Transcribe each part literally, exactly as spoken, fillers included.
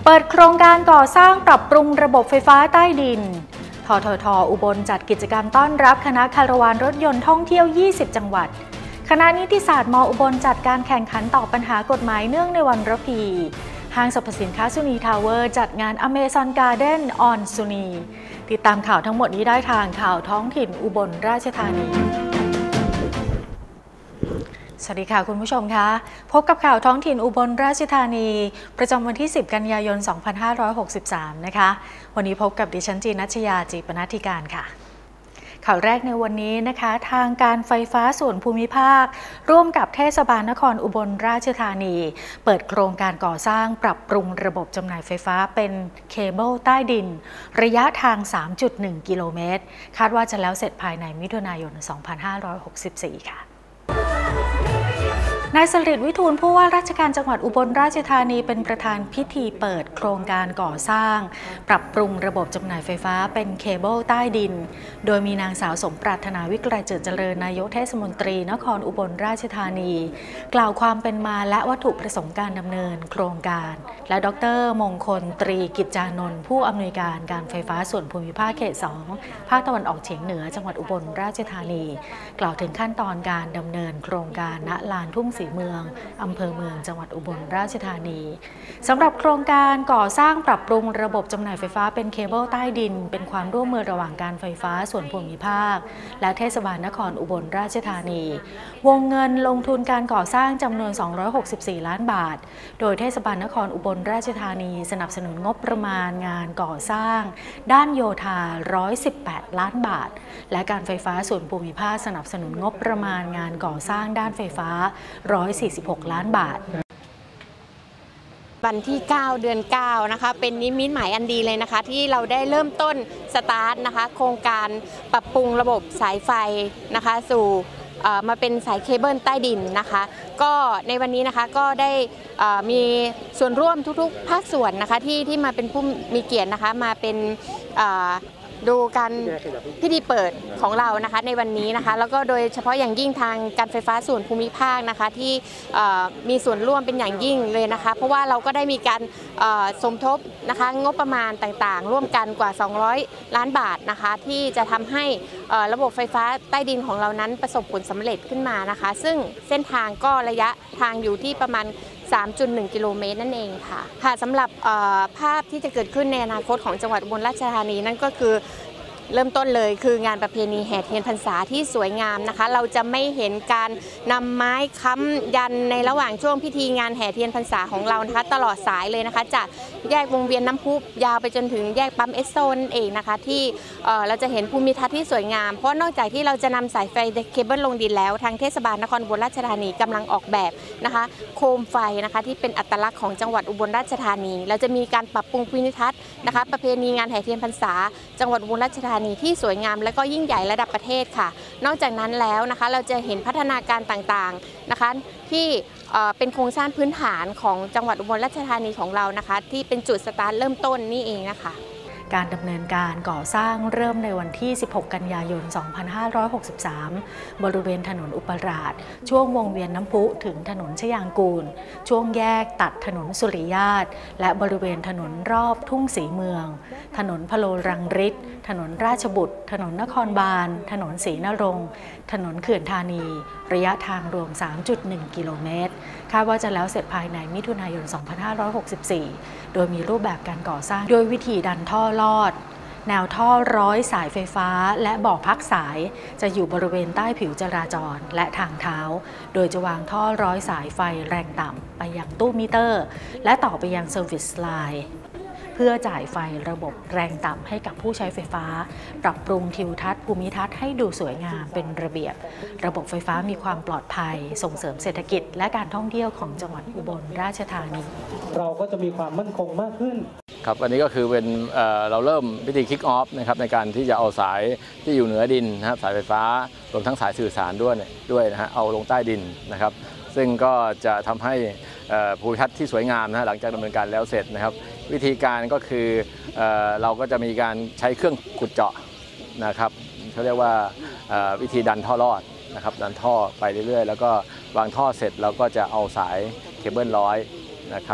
เปิดโครงการก่อสร้างปรับปรุงระบบไฟฟ้าใต้ดินททท.อุบลจัดกิจกรรมต้อนรับคณะคาราวานรถยนต์ท่องเที่ยวยี่สิบจังหวัดคณะนิติศาสตร์ม.อุบลจัดการแข่งขันตอบปัญหากฎหมายเนื่องในวันระพีห้างสรรพสินค้าสุนีทาวเวอร์จัดงาน Amazon Garden on สุนีติดตามข่าวทั้งหมดนี้ได้ทางข่าวท้องถิ่นอุบลราชธานีสวัสดีค่ะคุณผู้ชมคะพบกับข่าวท้องถิ่นอุบลราชธานีประจำวันที่สิบกันยายนสองพันห้าร้อยหกสิบสามนะคะวันนี้พบกับดิฉันจีนัชยาจีปนัสธิการค่ะข่าวแรกในวันนี้นะคะทางการไฟฟ้าส่วนภูมิภาคร่วมกับเทศบาลนครอุบลราชธานีเปิดโครงการก่อสร้างปรับปรุงระบบจำหน่ายไฟฟ้าเป็นเคเบิลใต้ดินระยะทาง สามจุดหนึ่ง กิโลเมตรคาดว่าจะแล้วเสร็จภายในมิถุนายนสองพันห้าร้อยหกสิบสี่ค่ะนายสฤษดิ์วิทูลผู้ว่าราชการจังหวัดอุบลราชธานีเป็นประธานพิธีเปิดโครงการก่อสร้างปรับปรุงระบบจำหน่ายไฟฟ้าเป็นเคเบิลใต้ดินโดยมีนางสาวสมปรารถนาวิกรเจิดเจริญนายกเทศมนตรีนครอุบลราชธานีกล่าวความเป็นมาและวัตถุประสงค์การดำเนินโครงการและดร.มงคลตรีกิจจานนท์ผู้อำนวยการการไฟฟ้าส่วนภูมิภาคเขตสองภาคตะวันออกเฉียงเหนือจังหวัดอุบลราชธานีกล่าวถึงขั้นตอนการดำเนินโครงการณลานทุ่งสีเมืองอำเภอเมืองจังหวัดอุบลราชธานีสำหรับโครงการก่อสร้างปรับปรุงระบบจำหน่ายไฟฟ้าเป็นเคเบิลใต้ดินเป็นความร่วมมือระหว่างการไฟฟ้าส่วนภูมิภาคและเทศบาลนครอุบลราชธานีวงเงินลงทุนการก่อสร้างจำนวนสองร้อยหกสิบสี่ล้านบาทโดยเทศบาลนครอุบลราชธานีสนับสนุนงบประมาณงานก่อสร้างด้านโยธาหนึ่งร้อยสิบแปดล้านบาทและการไฟฟ้าส่วนภูมิภาคสนับสนุนงบประมาณงานก่อสร้างด้านไฟฟ้าหนึ่งร้อยสี่สิบหกล้านบาทวันที่เก้าเดือนเก้านะคะเป็นนิมิตหมายอันดีเลยนะคะที่เราได้เริ่มต้นสตาร์ทนะคะโครงการปรับปรุงระบบสายไฟนะคะสู่มาเป็นสายเคเบิลใต้ดินนะคะก็ในวันนี้นะคะก็ได้มีส่วนร่วมทุกๆภาคส่วนนะคะที่ที่มาเป็นผู้มีเกียรตินะคะมาเป็นดูการพิธีเปิดของเรานะคะในวันนี้นะคะแล้วก็โดยเฉพาะอย่างยิ่งทางการไฟฟ้าส่วนภูมิภาคนะคะที่มีส่วนร่วมเป็นอย่างยิ่งเลยนะคะเพราะว่าเราก็ได้มีการสมทบนะคะงบประมาณต่างๆร่วมกันกว่าสองร้อยล้านบาทนะคะที่จะทำให้ระบบไฟฟ้าใต้ดินของเรานั้นประสบผลสำเร็จขึ้นมานะคะซึ่งเส้นทางก็ระยะทางอยู่ที่ประมาณสามจุดหนึ่ง กิโลเมตรนั่นเองค่ะค่ะสำหรับภาพที่จะเกิดขึ้นในอนาคตของจังหวัดอุบลราชธานีนั่นก็คือเริ่มต้นเลยคืองานประเพณีแห่เทียนพรรษาที่สวยงามนะคะเราจะไม่เห็นการนำไม้ค้ำยันในระหว่างช่วงพิธีงานแห่เทียนพรรษาของเรานะคะตลอดสายเลยนะคะจากแยกวงเวียนน้ำพุยาวไปจนถึงแยกปั๊มเอสโซนเองนะคะที่เราจะเห็นภูมิทัศน์ที่สวยงามเพราะนอกจากที่เราจะนำสายไฟเคเบิลลงดินแล้วทางเทศบาลนครอุบลราชธานีกำลังออกแบบนะคะโคมไฟนะคะที่เป็นอัตลักษณ์ของจังหวัดอุบลราชธานีเราจะมีการปรับปรุงภูมิทัศน์นะคะประเพณีงานแห่เทียนพรรษาจังหวัดอุบลราชธานีที่สวยงามและก็ยิ่งใหญ่ระดับประเทศค่ะนอกจากนั้นแล้วนะคะเราจะเห็นพัฒนาการต่างๆนะคะที่เป็นโครงสร้างพื้นฐานของจังหวัดอุบลราชธานีของเรานะคะที่เป็นจุดสตาร์ทเริ่มต้นนี่เองนะคะการดำเนินการก่อสร้างเริ่มในวันที่สิบหกกันยายนสองพันห้าร้อยหกสิบสามบริเวณถนนอุปราชช่วงวงเวียนน้ำพุถึงถนนชยางกูลช่วงแยกตัดถนนสุริยาตและบริเวณถนนรอบทุ่งสีเมืองถนนพโลรังฤทธิ์ถนนราชบุตรถนนนครบาลถนนศรีนรงค์ถนนเขื่อนธานีระยะทางรวม สามจุดหนึ่ง กิโลเมตรคาดว่าจะแล้วเสร็จภายในมิถุนายนสองพันห้าร้อยหกสิบสี่โดยมีรูปแบบการก่อสร้างด้วยวิธีดันท่อลอดแนวท่อร้อยสายไฟฟ้าและบ่อพักสายจะอยู่บริเวณใต้ผิวจราจรและทางเท้าโดยจะวางท่อร้อยสายไฟแรงต่ำไปยังตู้มิเตอร์และต่อไปยังเซอร์วิสไลน์เพื่อจ่ายไฟระบบแรงต่ำให้กับผู้ใช้ไฟฟ้าปรับปรุงทิวทัศน์ภูมิทัศน์ให้ดูสวยงามเป็นระเบียบระบบไฟฟ้ามีความปลอดภัยส่งเสริมเศรษฐกิจและการท่องเที่ยวของจังหวัดอุบลราชธานีเราก็จะมีความมั่นคงมากขึ้นครับอันนี้ก็คือเป็น เอ่อ เราเริ่มพิธีคิกออฟนะครับในการที่จะเอาสายที่อยู่เหนือดินนะครับสายไฟฟ้ารวมทั้งสายสื่อสารด้วยด้วยนะฮะเอาลงใต้ดินนะครับซึ่งก็จะทำให้ภูมิทัศน์ที่สวยงามนะหลังจากดำเนินการแล้วเสร็จนะครับวิธีการก็คือ เอ่อ เราก็จะมีการใช้เครื่องขุดเจาะนะครับเขาเรียกว่าวิธีดันท่อลอดนะครับดันท่อไปเรื่อยๆแล้วก็วางท่อเสร็จเราก็จะเอาสายเคเบิลร้อยนะครับ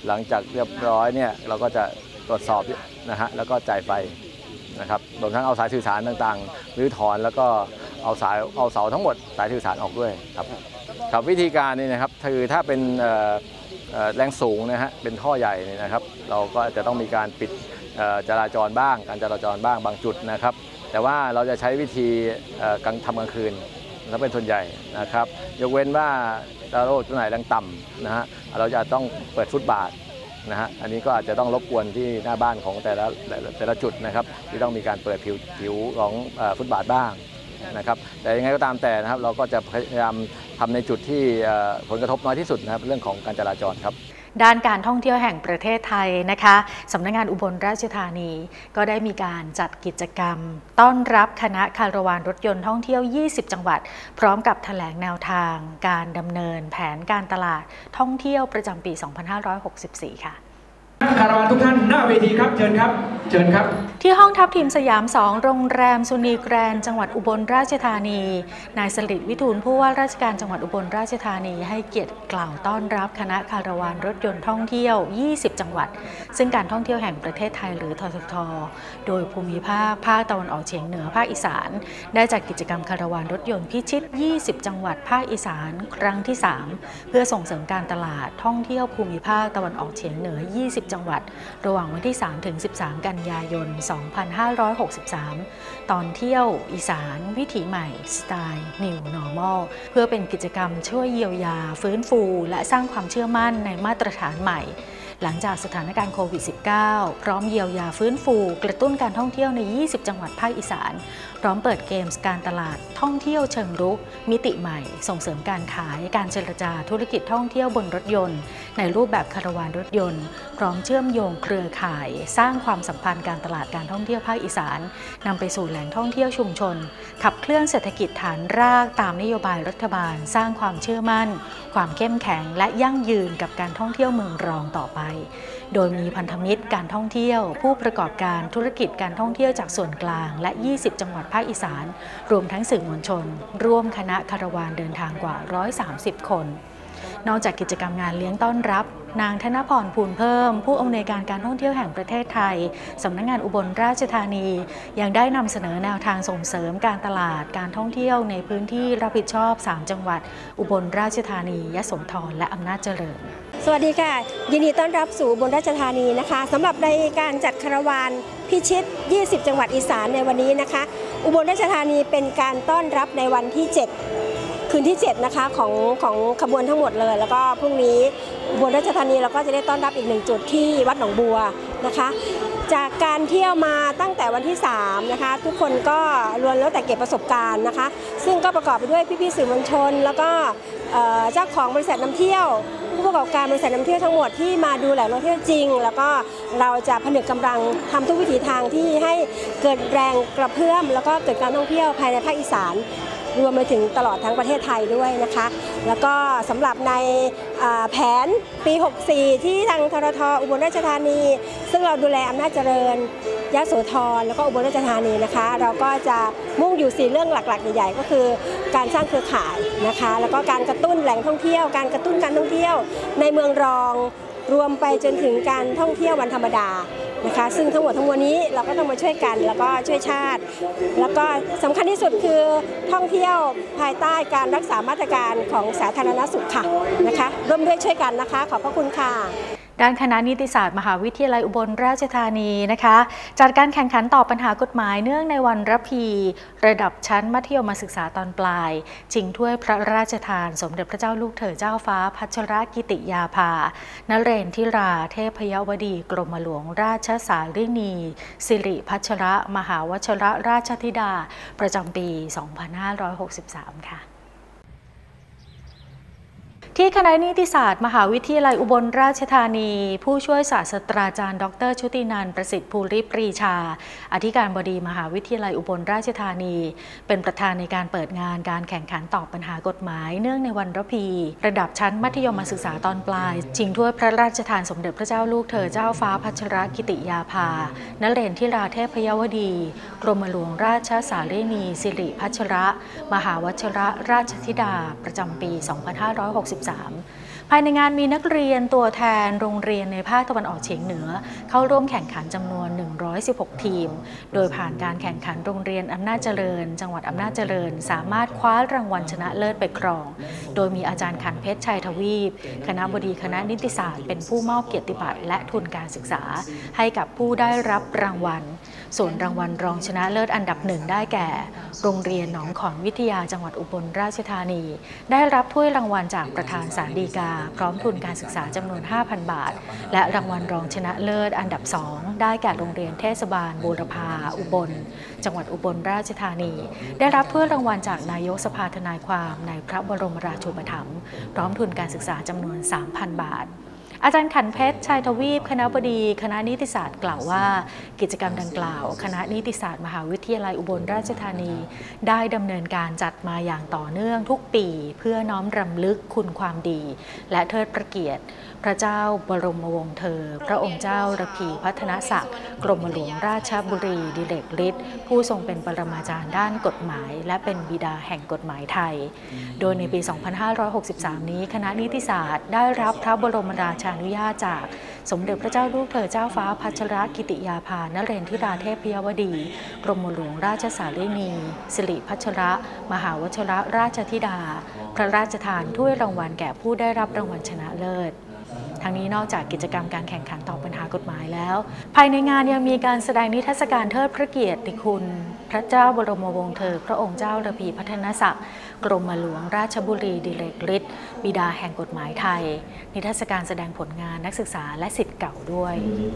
หลังจากเรียบร้อยเนี่ยเราก็จะตรวจสอบนะฮะแล้วก็จ่ายไฟนะครับรวมทั้งเอาสายสื่อสารต่างๆรื้อถอนแล้วก็เอาสายเอาเสาทั้งหมดสายสื่อสารออกด้วยครับครับวิธีการนี่นะครับคือถ้าเป็นแรงสูงนะฮะเป็นท่อใหญ่นี่นะครับเราก็จะต้องมีการปิดจราจรบ้างการจราจรบ้างบางจุดนะครับแต่ว่าเราจะใช้วิธีกลางทำกลางคืนและเป็นส่วนใหญ่นะครับยกเว้นว่าตลาดจุดไหนแรงต่ำนะฮะเราจะต้องเปิดฟุตบาทนะฮะอันนี้ก็อาจจะต้องรบกวนที่หน้าบ้านของแต่ละแต่ละจุดนะครับที่ต้องมีการเปิดผิวผิวของฟุตบาทบ้างนะครับแต่ยังไงก็ตามแต่นะครับเราก็จะพยายามทำในจุดที่ผลกระทบน้อยที่สุดนะครับเรื่องของการจราจรครับด้านการท่องเที่ยวแห่งประเทศไทยนะคะสำนักงานอุบลราชธานีก็ได้มีการจัดกิจกรรมต้อนรับคณะคาราวานรถยนต์ท่องเที่ยวยี่สิบจังหวัดพร้อมกับแถลงแนวทางการดำเนินแผนการตลาดท่องเที่ยวประจำปี สองพันห้าร้อยหกสิบสี่ ค่ะคาราวานทุกท่านหน้าเวทีครับเชิญครับเชิญครับที่ห้องทัพทีมสยามสองโรงแรมสุนีแกรนด์จังหวัดอุบลราชธานีนายสฤษดิ์วิทูลผู้ว่าราชการจังหวัดอุบลราชธานีให้เกียรติกล่าวต้อนรับคณะคาราวานรถยนต์ท่องเที่ยวยี่สิบจังหวัดซึ่งการท่องเที่ยวแห่งประเทศไทยหรือททท.โดยภูมิภาคภาคตะวันออกเฉียงเหนือภาคอีสานได้จัดกิจกรรมคาราวานรถยนต์พิชิตยี่สิบจังหวัดภาคอีสานครั้งที่สามเพื่อส่งเสริมการตลาดท่องเที่ยวภูมิภาคตะวันออกเฉียงเหนือยี่สิบจังหวัดระหว่างวันที่สามถึงสิบสามกันยายนสองพันห้าร้อยหกสิบสามตอนเที่ยวอีสานวิถีใหม่สไตล์ New Normal เพื่อเป็นกิจกรรมช่วยเยียวยาฟื้นฟูและสร้างความเชื่อมั่นในมาตรฐานใหม่หลังจากสถานการณ์โควิด สิบเก้า พร้อมเยียวยาฟื้นฟูกระตุ้นการท่องเที่ยวในยี่สิบจังหวัดภาคอีสานพร้อมเปิดเกมส์การตลาดท่องเที่ยวเชิงรุกมิติใหม่ส่งเสริมการขายการเจรจาธุรกิจท่องเที่ยวบนรถยนต์ในรูปแบบคาราวานรถยนต์พร้อมเชื่อมโยงเครือข่ายสร้างความสัมพันธ์การตลาดการท่องเที่ยวภาคอีสานนำไปสู่แหล่งท่องเที่ยวชุมชนขับเคลื่อนเศรษฐกิจฐานรากตามนโยบายรัฐบาลสร้างความเชื่อมั่นความเข้มแข็งและยั่งยืนกับการท่องเที่ยวเมืองรองต่อไปโดยมีพันธมิตรการท่องเที่ยวผู้ประกอบการธุรกิจการท่องเที่ยวจากส่วนกลางและยี่สิบจังหวัดภาคอีสานรวมทั้งสื่อมวลชนร่วมคณะคาราวานเดินทางกว่าหนึ่งร้อยสามสิบคนนอกจากกิจกรรมงานเลี้ยงต้อนรับนางธนพรภูลเพิ่มผู้อำนวยการการท่องเที่ยวแห่งประเทศไทยสำนักงานอุบลราชธานียังได้นำเสนอแนวทางส่งเสริมการตลาดการท่องเที่ยวในพื้นที่รับผิดชอบสามจังหวัดอุบลราชธานียโสธรและอำนาจเจริญสวัสดีค่ะยินดีต้อนรับสู่อุบลราชธานีนะคะสำหรับในการจัดคาราวานพิชิตยี่สิบจังหวัดอีสานในวันนี้นะคะอุบลราชธานีเป็นการต้อนรับในวันที่เจ็ดคืนที่เจ็ดนะคะของของขบวนทั้งหมดเลยแล้วก็พรุ่งนี้อุบลราชธานีเราก็จะได้ต้อนรับอีกหนึ่งจุดที่วัดหนองบัวนะคะจากการเที่ยวมาตั้งแต่วันที่สามนะคะทุกคนก็ล้วนแล้วแต่เก็บประสบการณ์นะคะซึ่งก็ประกอบไปด้วยพี่ๆสื่อมวลชนแล้วก็เจ้าของบริษัทนำเที่ยวผู้ประกอบการบริษัทนำเที่ยวทั้งหมดที่มาดูแหล่งท่องเที่ยวจริงแล้วก็เราจะผนึกกำลังทำทุกวิถีทางที่ให้เกิดแรงกระเพื่อมแล้วก็เกิดการท่องเที่ยวภายในภาคอีสานรวมไปถึงตลอดทั้งประเทศไทยด้วยนะคะแล้วก็สำหรับในแผนปีหกสี่ที่ทางททท.อุบลราชธานีซึ่งเราดูแลอำนาจเจริญยโสธรแล้วก็อุบลราชธานีนะคะเราก็จะมุ่งอยู่สี่เรื่องหลักๆใหญ่ๆก็คือการสร้างเครือข่ายนะคะแล้วก็การกระตุ้นแหล่งท่องเที่ยวการกระตุ้นการท่องเที่ยวในเมืองรองรวมไปจนถึงการท่องเที่ยววันธรรมดานะคะซึ่งทั้งหมดทั้งมวลนี้เราก็ต้องมาช่วยกันแล้วก็ช่วยชาติแล้วก็สำคัญที่สุดคือท่องเที่ยวภายใต้การรักษามาตรการของสาธารณสุขค่ะนะคะร่วมด้วยช่วยกันนะคะขอบพระคุณค่ะด้านคณะนิติศาสตร์มหาวิทยาลัยอุบลราชธานีนะคะจัดการแข่งขันตอบปัญหากฎหมายเนื่องในวันระพีระดับชั้นมัธยมศึกษาตอนปลายชิงถ้วยพระราชทานสมเด็จพระเจ้าลูกเธอเจ้าฟ้าพัชรกิติยาภานเรนทิราเทพยวดีกรมหลวงราชสารินีสิริพัชรมหาวชรราชธิดาประจำปี สองพันห้าร้อยหกสิบสาม ค่ะที่คณะนิติศาสตร์มหาวิทยาลัยอุบลราชธานีผู้ช่วยศาสตราจารย์ดรชุตินันท์ประสิทธิ์ภูริปรีชาอธิการบดีมหาวิทยาลัยอุบลราชธานีเป็นประธานในการเปิดงานการแข่งขันตอบปัญหากฎหมายเนื่องในวันระพีระดับชั้นมัธยมศึกษาตอนปลายชิงถ้วยพระราชทานสมเด็จพระเจ้าลูกเธอเจ้าฟ้าพัชรกิติยาภานเรนทิราเทพยวดีกรมหลวงราชสารินีสิริพัชรมหาวชรราชธิดาประจำปี สองพันห้าร้อยหกสิบสามภายในงานมีนักเรียนตัวแทนโรงเรียนในภาคตะวันออกเฉียงเหนือเข้าร่วมแข่งขันจำนวนหนึ่งร้อยสิบหกทีมโดยผ่านการแข่งขันโรงเรียนอำนาจเจริญจังหวัดอำนาจเจริญสามารถคว้ารางวัลชนะเลิศไปครองโดยมีอาจารย์ขันเพชรชัยทวีปคณบดีคณะนิติศาสตร์เป็นผู้มอบเกียรติบัตรและทุนการศึกษาให้กับผู้ได้รับรางวัลส่วนรางวัลรองชนะเลิศอันดับหนึ่งได้แก่โรงเรียนหนองขอนวิทยาจังหวัดอุบลราชธานีได้รับถ้วยรางวัลจากประธานศาลฎีกาพร้อมทุนการศึกษาจำนวน ห้าพัน บาทและรางวัลรองชนะเลิศอันดับสองได้แก่โรงเรียนเทศบาลบูรพาอุบลจังหวัดอุบลราชธานีได้รับถ้วยรางวัลจากนายกสภาทนายความในพระบรมราชูปถัมภ์พร้อมทุนการศึกษาจำนวน สามพัน บาทอาจารย์ขันเพชรชัยทวีปคณบดีคณะนิติศาสตร์กล่าวว่ากิจกรรมดังกล่าวคณะนิติศาสตร์มหาวิทยาลัยอุบลราชธานีได้ดำเนินการจัดมาอย่างต่อเนื่องทุกปีเพื่อน้อมรำลึกคุณความดีและเทิดพระเกียรติพระเจ้าบรมวงศ์เธอพระองค์เจ้าระพีพัฒนศักดิ์กรมหลวงราชบุรีดิเรกฤทธิ์ผู้ทรงเป็นปรมาจารย์ด้านกฎหมายและเป็นบิดาแห่งกฎหมายไทยโดยในปี สองพันห้าร้อยหกสิบสาม นี้คณะนิติศาสตร์ได้รับพระบรมราชานุญาตจากสมเด็จพระเจ้าลูกเธอเจ้าฟ้าพัชรกิติยาภานเรนทิราเทพยวดีกรมหลวงราชสารินีสิริพัชรมหาวชรราชธิดาพระราชทานถ้วยรางวัลแก่ผู้ได้รับรางวัลชนะเลิศทั้งนี้นอกจากกิจกรรมการแข่งขันต่อปัญหากฎหมายแล้วภายในงานยังมีการแสดงนิทรรศการเทิดพระเกียรติคุณพระเจ้าบรมวงศ์เธอพระองค์เจ้าระพีพัฒนศักดิ์กรมหลวงราชบุรีดิเรกฤทธิ์บิดาแห่งกฎหมายไทยนิทรรศการแสดงผลงานนักศึกษาและศิษย์เก่าด้วย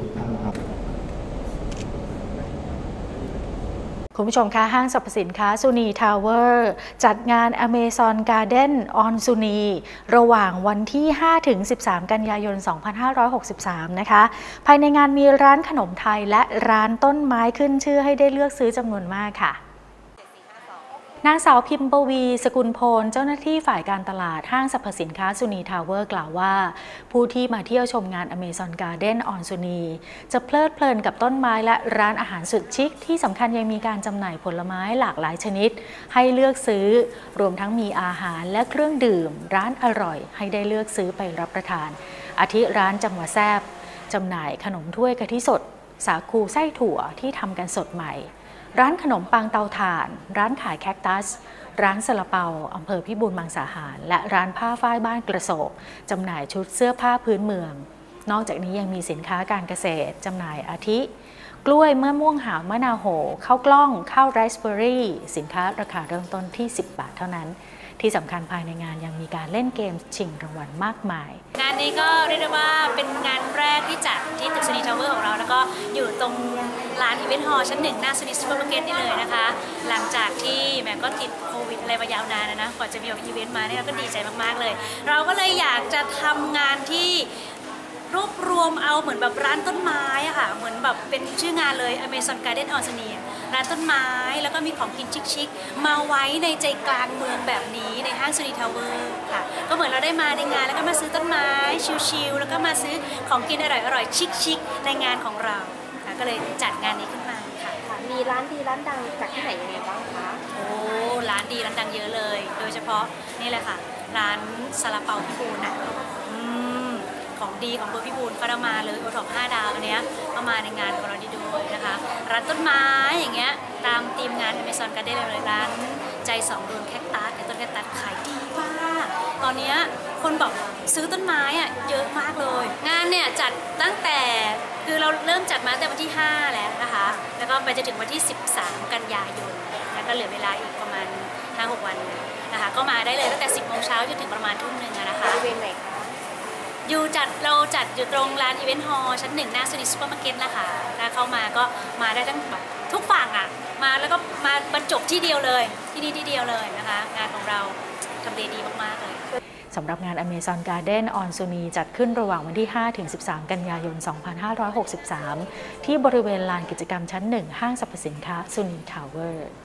คุณผู้ชมคะห้างสรรพสินค้าซูนีทาวเวอร์จัดงาน Amazon Garden on ซูนีระหว่างวันที่ ห้าถึงสิบสาม กันยายน สองพันห้าร้อยหกสิบสาม นะคะภายในงานมีร้านขนมไทยและร้านต้นไม้ขึ้นชื่อให้ได้เลือกซื้อจำนวนมากค่ะนางสาวพิมพ์ปวีสกุลพลเจ้าหน้าที่ฝ่ายการตลาดห้างสรรพสินค้าซูนีทาวเวอร์กล่าวว่าผู้ที่มาเที่ยวชมงาน Amazon Garden on ซูนีจะเพลิดเพลินกับต้นไม้และร้านอาหารสุดชิคที่สำคัญยังมีการจำหน่ายผลไม้หลากหลายชนิดให้เลือกซื้อรวมทั้งมีอาหารและเครื่องดื่มร้านอร่อยให้ได้เลือกซื้อไปรับประทานอาทิร้านจังหวะแซบจำหน่ายขนมถ้วยกะทิสดสาคูไส้ถั่วที่ทำกันสดใหม่ร้านขนมปังเตาถ่านร้านขายแคคตัสร้านซาลาเปาอำเภอพิบูลมังสาหารและร้านผ้าฝ้ายบ้านกระโศกจำหน่ายชุดเสื้อผ้าพื้นเมืองนอกจากนี้ยังมีสินค้าการเกษตรจำหน่ายอาทิกล้วยมะม่วงหาวมะนาวโหข้าวกล้องข้าวไรซ์เบอร์รี่สินค้าราคาเริ่มต้นที่สิบบาทเท่านั้นที่สำคัญภายในงานยังมีการเล่นเกมชิงรางวัลมากมายงานนี้ก็เรียกได้ว่าเป็นงานแรกที่จัดที่ตึกซูนีทาวเวอร์ของเราแล้วก็อยู่ตรงลานอีเวนต์ฮอลล์ชั้นหนึ่งหน้าซูนีซูเปอร์มาร์เก็ตนี่เลยนะคะหลังจากที่แม่ก็ติดโควิดอะไรมายาวนานนะกว่าจะมีอีเวนต์มาเนี่ยเราก็ดีใจมากๆเลยเราก็เลยอยากจะทำงานที่รวบรวมเอาเหมือนแบบร้านต้นไม้อะค่ะเหมือนแบบเป็นชื่องานเลย Amazon Garden on ซูนีร้านต้นไม้แล้วก็มีของกินชิคๆมาไว้ในใจกลางเมืองแบบนี้ในห้างซูนีทาวเวอร์ค่ะก็เหมือนเราได้มาในงานแล้วก็มาซื้อต้นไม้ชิลๆแล้วก็มาซื้อของกินอร่อยๆชิคๆในงานของเราค่ะก็เลยจัดงานนี้ขึ้นมาค่ะมีร้านดีร้านดังจากที่ไหนยังไงบ้างคะโอ้ร้านดีร้านดังเยอะเลยโดยเฉพาะนี่แหละค่ะร้านซาลาเปาพิบูลน่ะของดีของเบอร์พิบูลเขาเอามาเลยโอท็อปห้าดาวอันเนี้ยเอามาในงานของเราดีด้วยนะคะร้านต้นไม้อย่างเงี้ยตามธีมงาน Amazon Garden เลยร้านใจสองดวงแคคตัสแต่ต้นแคคตัสขายดีมากตอนนี้คนบอกซื้อต้นไม้อ่ะเยอะมากเลยงานเนี่ยจัดตั้งแต่คือเราเริ่มจัดมาตั้งแต่วันที่ห้าแล้วนะคะแล้วก็ไปจนถึงวันที่สิบสามกันยายนแล้วก็เหลือเวลาอีกประมาณ ห้าหก วันนะคะก็มาได้เลยตั้งแต่สิบโมงเช้าจนถึงประมาณทุ่มหนึ่งนะคะบริเวณไหนคะอยู่จัดเราจัดอยู่ตรงลานอีเวนต์ฮอลล์ชั้นหนึ่งหน้าซูนีซูเปอร์มาร์เก็ตนะคะถ้าเข้ามาก็มาได้ทั้งแบบทุกฝั่งอ่ะมาแล้วก็มาบรรจบที่เดียวเลยที่นี่ที่เดียวเลยนะคะงานของเราทำเลดีมากๆเลยสำหรับงาน Amazon Garden on ซูนีจัดขึ้นระหว่างวันที่ ห้าถึงสิบสาม กันยายน สองพันห้าร้อยหกสิบสาม ที่บริเวณลานกิจกรรมชั้นหนึ่งห้างสรรพสินค้าซูนีทาวเวอร์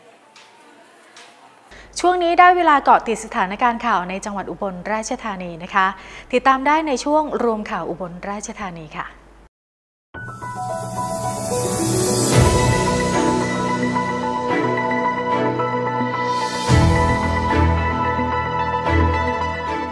ช่วงนี้ได้เวลาเกาะติดสถานการณ์ข่าวในจังหวัดอุบลราชธานีนะคะติดตามได้ในช่วงรวมข่าวอุบลราชธานีค่ะนาย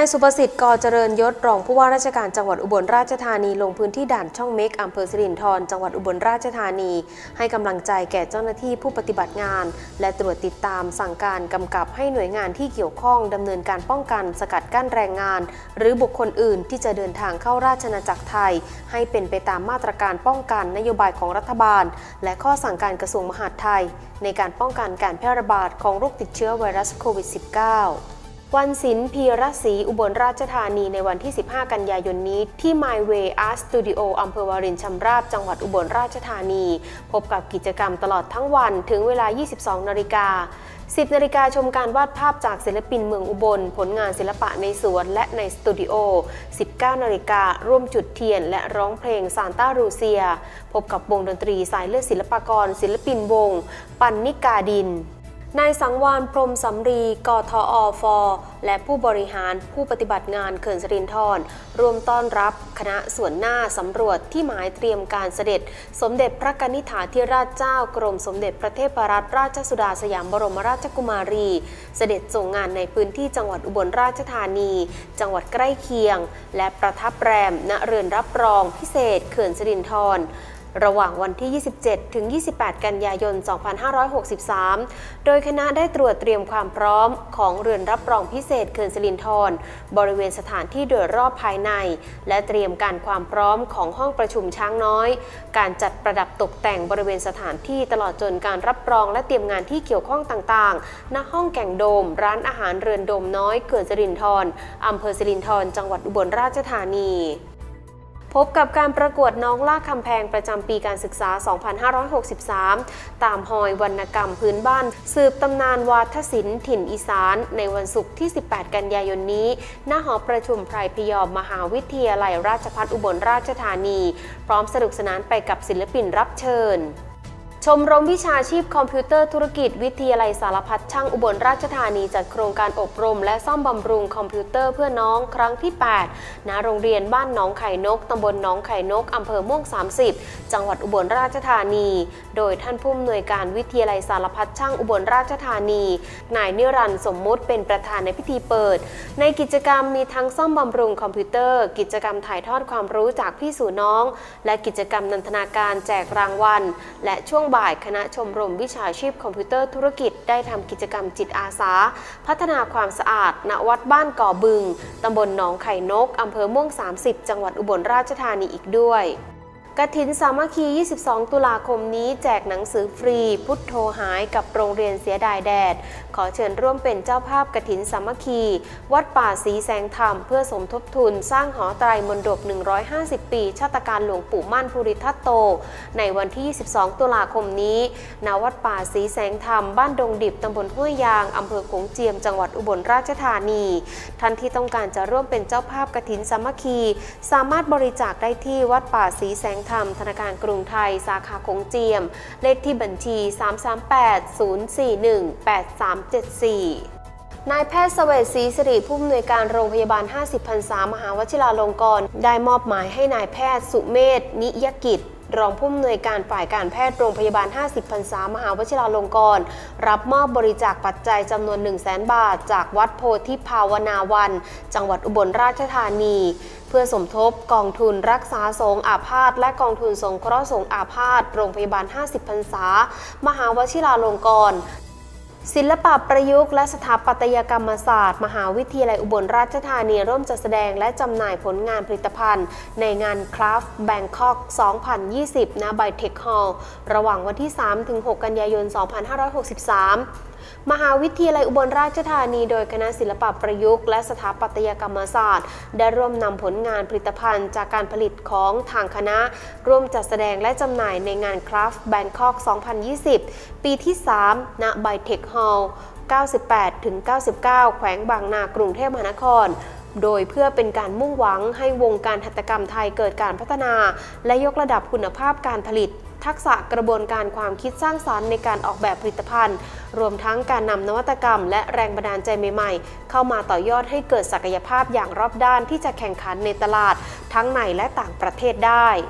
ายสุภสิทธิ์กเจริญยศรองผู้ว่าราชการจังหวัดอุบลราชธานีลงพื้นที่ด่านช่องเม็กอำเภอสิรินธรจังหวัดอุบลราชธานีให้กำลังใจแก่เจ้าหน้าที่ผู้ปฏิบัติงานและตรวจติดตามสั่งการกำกับให้หน่วยงานที่เกี่ยวข้องดำเนินการป้องกันสกัดกั้นแรงงานหรือบุคคลอื่นที่จะเดินทางเข้าราชอาณาจักรไทยให้เป็นไปตามมาตรการป้องกันนโยบายของรัฐบาลและข้อสั่งการกระทรวงมหาดไทยในการป้องกันการแพร่ระบาดของโรคติดเชื้อไวรัสโควิด สิบเก้าวันศิลป์พีระศรีอุบลราชธานีในวันที่สิบห้ากันยายนนี้ที่ My Way Art Studio อำเภอวารินชำราบจังหวัดอุบลราชธานีพบกับกิจกรรมตลอดทั้งวันถึงเวลา ยี่สิบสองนาฬิกา สิบนาฬิกาชมการวาดภาพจากศิลปินเมืองอุบลผลงานศิลปะในสวนและในสตูดิโอ สิบเก้านาฬิการ่วมจุดเทียนและร้องเพลงซานต้ารูเซียพบกับวงดนตรีสายเลือดศิลปากรศิลปินวงปันนิกาดินนายสังวานพรหมสำรีกทอฟและผู้บริหารผู้ปฏิบัติงานเขื่อนสิรินธรร่วมต้อนรับคณะส่วนหน้าสำรวจที่หมายเตรียมการเสด็จสมเด็จพระกนิษฐาธิราชเจ้ากรมสมเด็จพระเทพรัตนราชสุดาสยามบรมราชกุมารีเสด็จส่งงานในพื้นที่จังหวัดอุบลราชธานีจังหวัดใกล้เคียงและประทับแรมณเรือนรับรองพิเศษเขื่อนสิรินธรระหว่างวันที่ ยี่สิบเจ็ดถึงยี่สิบแปด กันยายน สองพันห้าร้อยหกสิบสาม โดยคณะได้ตรวจเตรียมความพร้อมของเรือนรับรองพิเศษเขื่อนสิรินธรบริเวณสถานที่โดยรอบภายในและเตรียมการความพร้อมของห้องประชุมช้างน้อยการจัดประดับตกแต่งบริเวณสถานที่ตลอดจนการรับรองและเตรียมงานที่เกี่ยวข้องต่างๆณห้องแก่งโดมร้านอาหารเรือนโดมน้อยเขื่อนสิรินธรอำเภอสิรินธรจังหวัดอุบลราชธานีพบกับการประกวดน้องลากคำแพงประจำปีการศึกษา สองพันห้าร้อยหกสิบสาม ตามหอยวรรณกรรมพื้นบ้านสืบตำนานวาทศิลป์ถิ่นอีสานในวันศุกร์ที่ สิบแปด กันยายนนี้ณหอประชุมไพรพยอมมหาวิทยาลัยราชภัฏอุบลราชธานีพร้อมสนุกสนานไปกับศิลปินรับเชิญชมรมวิชาชีพคอมพิวเตอร์ธุรกิจวิทยาลัยสารพัดช่างอุบลราชธานีจัดโครงการอบรมและซ่อมบำรุงคอมพิวเตอร์เพื่อน้องครั้งที่ แปด ณ โรงเรียนบ้านหนองไข่นกตำบลหนองไข่นกอำเภอม่วง สามสิบ จังหวัดอุบลราชธานีโดยท่านผู้อำนวยการวิทยาลัยสารพัดช่างอุบลราชธานีนายนิรันดร์สมมุติเป็นประธานในพิธีเปิดในกิจกรรมมีทั้งซ่อมบำรุงคอมพิวเตอร์กิจกรรมถ่ายทอดความรู้จากพี่สู่น้องและกิจกรรมนันทนาการแจกรางวัลและช่วงบ่ายคณะชมรมวิชาชีพคอมพิวเตอร์ธุรกิจได้ทำกิจกรรมจิตอาสาพัฒนาความสะอาดณวัดบ้านก่อบึงตำบลหนองไข่นกอำเภอม่วง สามสิบ จังหวัดอุบลราชธานีอีกด้วยกฐินสามัคคี ยี่สิบสอง ตุลาคมนี้แจกหนังสือฟรีพุทโธหายกับโรงเรียนเสียดายแดดขอเชิญร่วมเป็นเจ้าภาพกฐินสามัคคีวัดป่าศรีแสงธรรมเพื่อสมทบทุนสร้างหอไตรมณฑปหนึ่งร้อยห้าสิบปีชาตการหลวงปู่มั่นภูริทัตโตในวันที่ ยี่สิบสอง ตุลาคมนี้ณวัดป่าศรีแสงธรรมบ้านดงดิบตำบลห้วยยางอำเภอโขงเจียมจังหวัดอุบลราชธานีท่านที่ต้องการจะร่วมเป็นเจ้าภาพกฐินสามัคคีสามารถบริจาคได้ที่วัดป่าศรีแสงธรรมธนาคารกรุงไทยสาขาโขงเจียมเลขที่บัญชี สาม สาม แปด ศูนย์ สี่ หนึ่ง แปด สาม เจ็ด สี่ นายแพทย์เสวตศรีสิริผู้อำนวยการโรงพยาบาล ห้าสิบ พรรษามหาวชิราลงกรณ์ได้มอบหมายให้นายแพทย์สุเมธนิยกิจรองผู้อำนวยการฝ่ายการแพทย์โรงพยาบาล ห้าสิบ พรรษามหาวชิราลงกรณ์รับมอบบริจาคปัจจัยจำนวน หนึ่งแสน บาทจากวัดโพธิภาวนาวันจังหวัดอุบลราชธานีเพื่อสมทบกองทุนรักษาสงฆ์อาพาธและกองทุนสงเคราะห์สงฆ์อาพาธโรงพยาบาล ห้าสิบ พรรษามหาวชิราลงกรณ์ศิลปะประยุกต์และสถาปัตยกรรมศาสตร์มหาวิทยาลัยอุบลราชธานีร่วมจัดแสดงและจำหน่ายผลงานผลิตภัณฑ์ในงาน Craft Bangkok สองพันยี่สิบ ณ Bytech Hall ระหว่างวันที่ สามถึงหก กันยายน สองพันห้าร้อยหกสิบสามมหาวิทยาลัยอุบลราชธานีโดยคณะศิลปะประยุกต์และสถาปัตยกรรมศาสตร์ได้ร่วมนำผลงานผลิตภัณฑ์จากการผลิตของทางคณะร่วมจัดแสดงและจำหน่ายในงาน Craft Bangkok สองพันยี่สิบ ปีที่ สาม ณ Bytech Hall เก้าสิบแปดถึงเก้าสิบเก้า แขวงบางนากรุงเทพมหานครโดยเพื่อเป็นการมุ่งหวังให้วงการหัตถกรรมไทยเกิดการพัฒนาและยกระดับคุณภาพการผลิตทักษะกระบวนการความคิดสร้างสรรค์ในการออกแบบผลิตภัณฑ์รวมทั้งการนำนวัตกรรมและแรงบันดาลใจใหม่ๆเข้ามาต่อยอดให้เกิดศักยภาพอย่างรอบด้านที่จะแข่งขันในตลาดทั้งในและต่างประเทศได้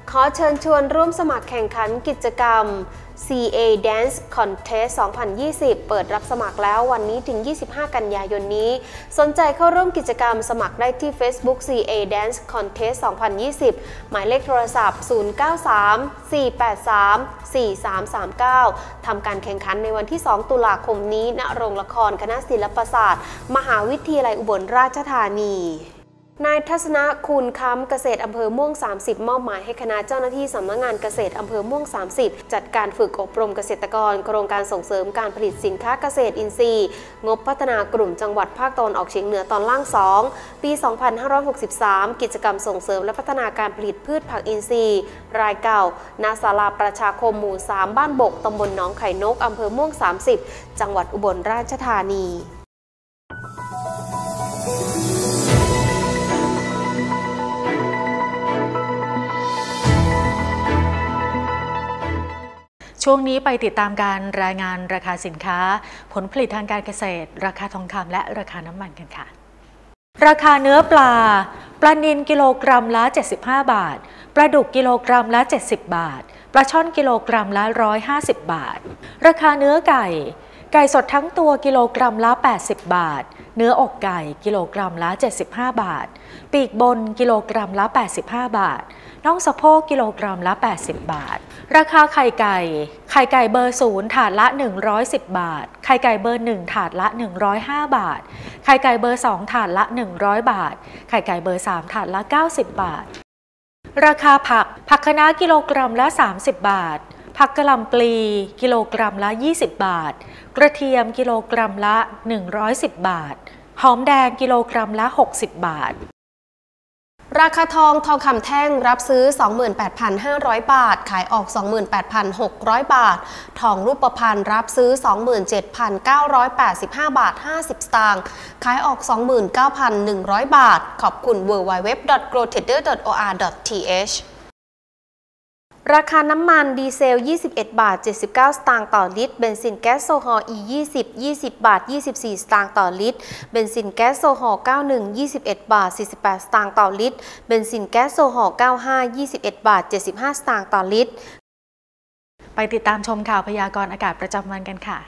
ขอเชิญชวนร่วมสมัครแข่งขันกิจกรรม ซี เอ Dance Contest สองพันยี่สิบ เปิดรับสมัครแล้ววันนี้ถึงยี่สิบห้ากันยายนนี้สนใจเข้าร่วมกิจกรรมสมัครได้ที่ Facebook ซี เอ Dance Contest สองพันยี่สิบ หมายเลขโทรศัพท์ ศูนย์ เก้า สาม สี่ แปด สาม สี่ สาม สาม เก้า ทำการแข่งขันในวันที่ สอง ตุลาคมนี้ณโรงละครคณะศิลปศาสตร์มหาวิทยาลัยอุบลราชธานีนายทัศนะคูณค้ำเกษตรอำเภอม่วงสามสิบมอบหมายให้คณะเจ้าหน้าที่สำนักงานเกษตรอำเภอม่วงสามสิบจัดการฝึกอบรมเกษตรกรโครงการส่งเสริมการผลิตสินค้าเกษตรอินทรีย์งบพัฒนากลุ่มจังหวัดภาคตะวันออกเฉียงเหนือตอนล่างสองปี สองพันห้าร้อยหกสิบสาม กิจกรรมส่งเสริมและพัฒนาการผลิตพืชผักอินทรีย์รายเก่าณศาลาประชาคมหมู่สามบ้านบกตำบลหนองไข่นกอำเภอม่วงสามสิบจังหวัดอุบลราชธานีช่วงนี้ไปติดตามการรายงานราคาสินค้าผลผลิตทางการเกษตรราคาทองคำและราคาน้ำมันกันค่ะราคาเนื้อปลาปลานิลกิโลกรัมละเจ็ดสิบห้าบาทปลาดุกกิโลกรัมละเจ็ดสิบบาทปลาช่อนกิโลกรัมละหนึ่งร้อยห้าสิบบาทราคาเนื้อไก่ไก่สดทั้งตัวกิโลกรัมละแปดสิบบาทเนื้ออกไก่กิโลกรัมละเจ็ดสิบห้าบาทปีกบนกิโลกรัมละแปดสิบห้าบาทน่องสะโพกกิโลกรัมละแปดสิบบาทราคาไข่ไก่ไข่ไก่เบอร์ศูนย์ถาดละหนึ่งร้อยสิบบาทไข่ไก่เบอร์หนึ่งถาดละหนึ่งร้อยห้าบาทไข่ไก่เบอร์สองถาดละหนึ่งร้อยบาทไข่ไก่เบอร์สามถาดละเก้าสิบบาทราคาผักผักคะน้ากิโลกรัมละสามสิบบาทผักกะหล่ำปลีกิโลกรัมละยี่สิบบาทกระเทียมกิโลกรัมละหนึ่งร้อยสิบบาทหอมแดงกิโลกรัมละหกสิบบาทราคาทองทองคำแท่งรับซื้อ สองหมื่นแปดพันห้าร้อย บาทขายออก สองหมื่นแปดพันหกร้อย บาททองรูปพรรณรับซื้อ สองหมื่นเจ็ดพันเก้าร้อยแปดสิบห้า บาทห้าสิบสตางค์ขายออก สองหมื่นเก้าพันหนึ่งร้อย บาทขอบคุณ ดับเบิลยู ดับเบิลยู ดับเบิลยู ดอท โกลเทเดอร์ ดอท โอ อาร์ ดอท ที เอชราคาน้ำมันดีเซลยี่สิบเอ็ดบาทเจ็ดสิบเก้าสตางค์ต่อลิตรเบนซินแก๊สโซฮอล์ อี ยี่สิบ ยี่สิบบาทยี่สิบสี่สตางค์ต่อลิตรเบนซินแก๊สโซฮอล์ เก้าสิบเอ็ด ยี่สิบเอ็ดบาทสี่สิบแปดสตางค์ต่อลิตรเบนซินแก๊สโซฮอล์ เก้าสิบห้า ยี่สิบเอ็ดบาทเจ็ดสิบห้าสตางค์ต่อลิตรไปติดตามชมข่าวพยากรณ์อากาศประจำวันกันค่ะ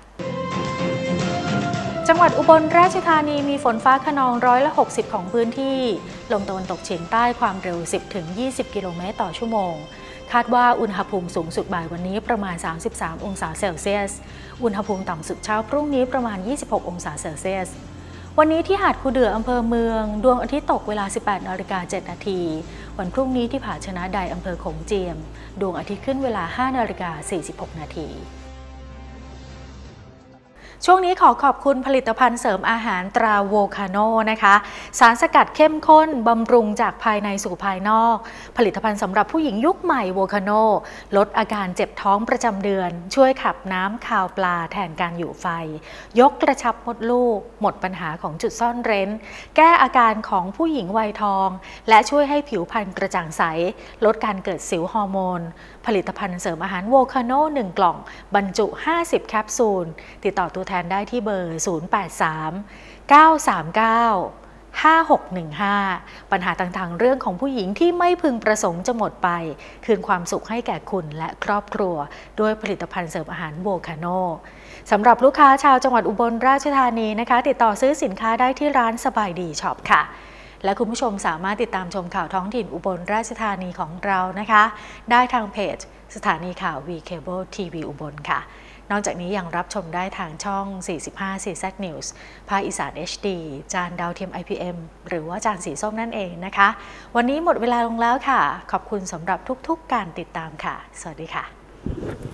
จังหวัดอุบลราชธานีมีฝนฟ้าคะนองร้อยละหกสิบของพื้นที่ลมตะวันตกเฉียงใต้ความเร็ว สิบถึงยี่สิบ กิโลเมตรต่อชั่วโมงคาดว่าอุณหภูมิสูงสุดบ่ายวันนี้ประมาณสามสิบสามองศาเซลเซียสอุณหภูมิต่ำสุดเช้าพรุ่งนี้ประมาณยี่สิบหกองศาเซลเซียสวันนี้ที่หาดคูเดืออำเภอเมืองดวงอาทิตย์ตกเวลา สิบแปดนาฬิกาเจ็ดนาทีวันพรุ่งนี้ที่ผาชนะใดอำเภอโขงเจียมดวงอาทิตย์ขึ้นเวลา ห้านาฬิกาสี่สิบหกนาทีช่วงนี้ขอขอบคุณผลิตภัณฑ์เสริมอาหารตราโวคาโนนะคะสารสกัดเข้มข้นบำรุงจากภายในสู่ภายนอกผลิตภัณฑ์สำหรับผู้หญิงยุคใหม่โวคาโนลดอาการเจ็บท้องประจำเดือนช่วยขับน้ำคาวปลาแทนการอยู่ไฟยกกระชับมดลูกหมดปัญหาของจุดซ่อนเร้นแก้อาการของผู้หญิงวัยทองและช่วยให้ผิวพรรณกระจ่างใสลดการเกิดสิวฮอร์โมนผลิตภัณฑ์เสริมอาหารโวคาโนหนึ่งกล่องบรรจุห้าสิบแคปซูลติดต่อตัวแทนได้ที่เบอร์ศูนย์ แปด สาม เก้า สาม เก้า ห้า หก หนึ่ง ห้าปัญหาต่างๆเรื่องของผู้หญิงที่ไม่พึงประสงค์จะหมดไปคืนความสุขให้แก่คุณและครอบครัวด้วยผลิตภัณฑ์เสริมอาหารโวคาโนสำหรับลูกค้าชาวจังหวัดอุบลราชธานีนะคะติดต่อซื้อสินค้าได้ที่ร้านสบายดีช็อปค่ะและคุณผู้ชมสามารถติดตามชมข่าวท้องถิ่นอุบลราชธานีของเรานะคะได้ทางเพจสถานีข่าว วี Cable ที วี อุบลค่ะนอกจากนี้ยังรับชมได้ทางช่อง สี่สิบห้า ซี แซด News ภาคอีสาน เอช ดี จานดาวเทียม ไอ พี เอ็ม หรือว่าจานสีส้มนั่นเองนะคะวันนี้หมดเวลาลงแล้วค่ะขอบคุณสำหรับทุกๆการติดตามค่ะสวัสดีค่ะ